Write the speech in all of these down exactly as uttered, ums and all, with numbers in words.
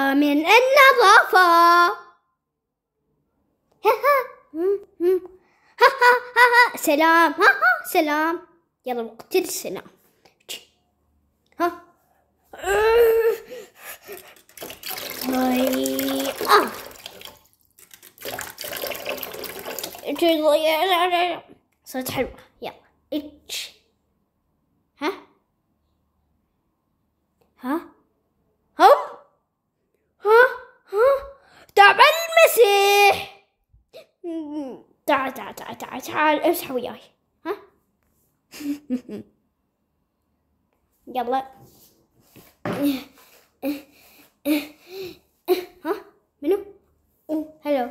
من النظافة. ها ها ها ها ها سلام. ها ها سلام. يلا وقت السلام. ها هاي آه صوت حلوة. يلا اتش. ها ها هم ها ها تعال المسيح. تعال تعال تعال تعال تعال امسح وياي. ها يلا. ها منو؟ أوه هلو.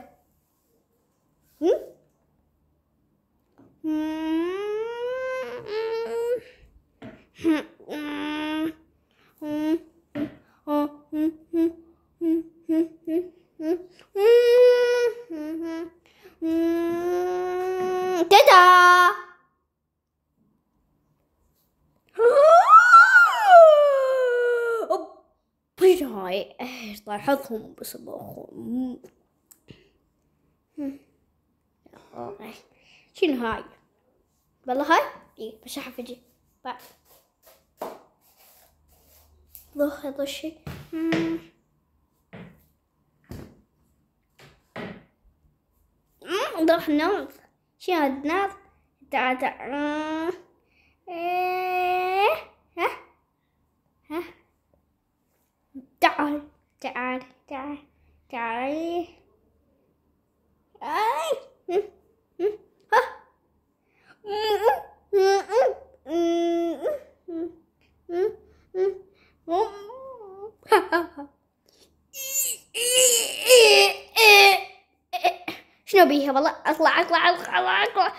تاتا. هاي طاحتهم بصباحهم. شنو هاي؟ والله هاي اي بس احفجي بعد ضخ هذا الشيء. ضخ النار. شو هاد النار؟ تعال تعال. ها ها تعال تعال تعال تعال. اي ها شنو بيها والله. اطلع اطلع اطلع اطلع.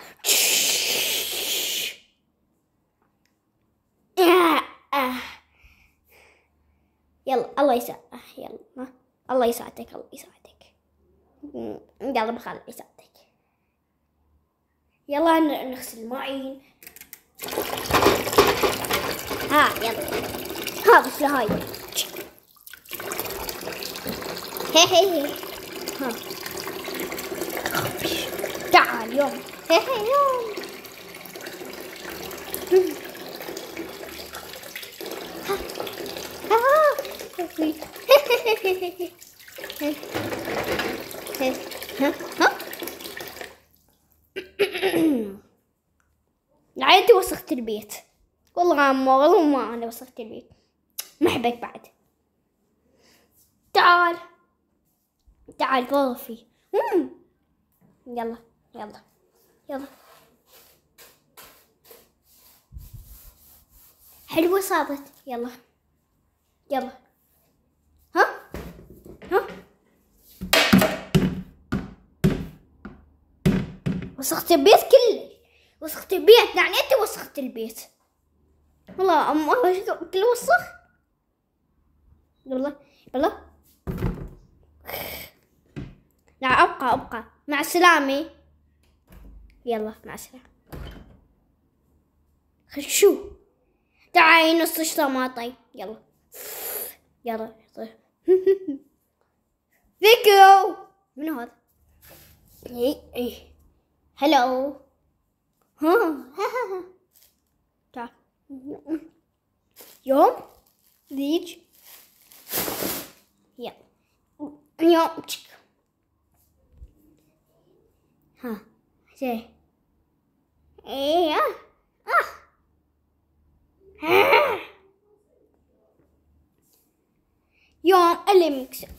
يلا الله يساعدك. يلا الله يساعدك الله يساعدك. يلا بخلي يساعدك. يلا نغسل المواعين. ها يلا ها بس هاي. هي هي هي ها تعال يوم. هي هي يوم. ها ها لا انت وسخت البيت. والله عمو والله ما انا وسخت البيت. محبك بعد. تعال تعال غرفي. يلا يلا يلا. حلوة صارت. يلا يلا ها ها وسخت البيت كله. وسخت البيت يعني انت وسخت البيت. والله أم كل وسخ. يلا يلا لا ابقى ابقى. مع السلامة. يلا مع السلامة. شو تعالي نص طماطي. يلا يلا فيكو. منو هذا؟ اي اي هلو. ها ها تعال يوم ذيج. يلا يوم ها زين. ايه اه اه يوم اللي مكسب.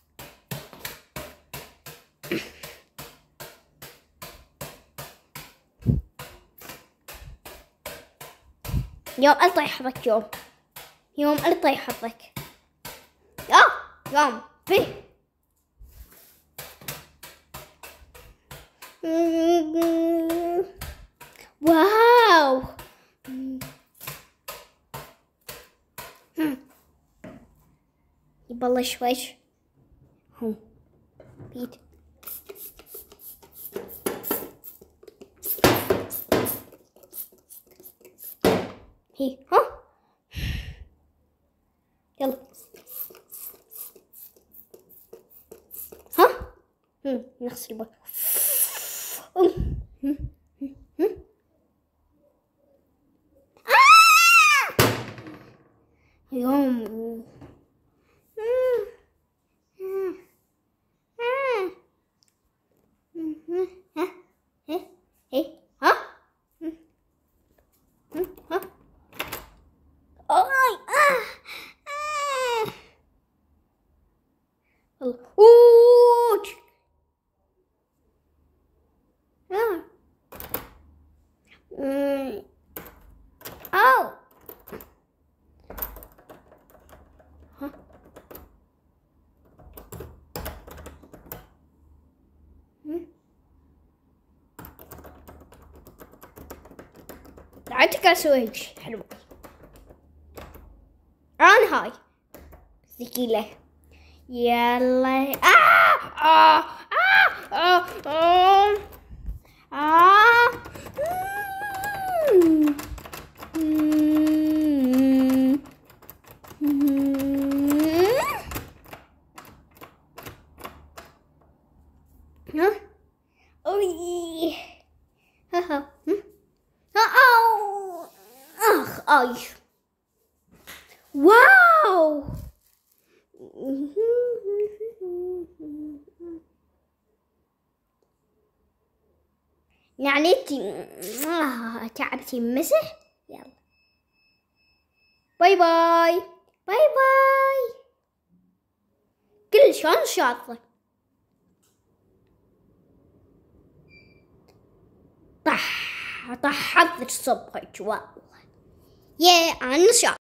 يوم الله يحفظك. يوم يوم الله يحفظك. اه يوم فيه واو. يبالله شوي هو بيد. هي ها يلا نغسل البول. يوم عندك اسوي شيء حلو. انا هاي ثقيلة. يلا آه آه آه آه آه آه ها أوي ها ها أو أخ أي واو. يعني آه تعبتي مسح. يلا باي باي باي باي. كل شلون شاطرة. طح طحت صبحك والله. يا أنا شاطرة.